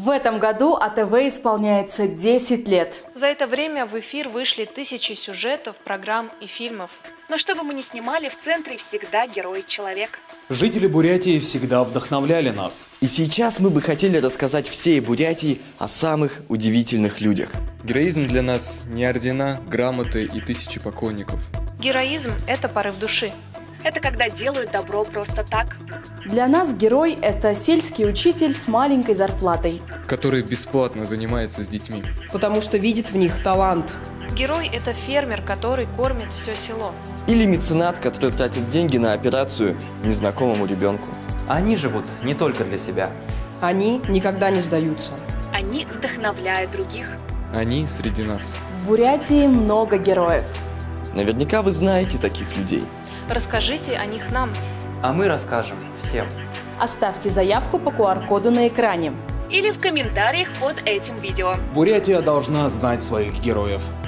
В этом году АТВ исполняется 10 лет. За это время в эфир вышли тысячи сюжетов, программ и фильмов. Но что бы мы ни снимали, в центре всегда герой-человек. Жители Бурятии всегда вдохновляли нас. И сейчас мы бы хотели рассказать всей Бурятии о самых удивительных людях. Героизм для нас не ордена, грамоты и тысячи поклонников. Героизм – это порыв души. Это когда делают добро просто так. Для нас герой – это сельский учитель с маленькой зарплатой, Который бесплатно занимается с детьми. Потому что видит в них талант. Герой – это фермер, который кормит все село. Или меценат, который тратит деньги на операцию незнакомому ребенку. Они живут не только для себя. Они никогда не сдаются. Они вдохновляют других. Они среди нас. В Бурятии много героев. Наверняка вы знаете таких людей. Расскажите о них нам. А мы расскажем всем. Оставьте заявку по QR-коду на экране. Или в комментариях под этим видео. Бурятия должна знать своих героев.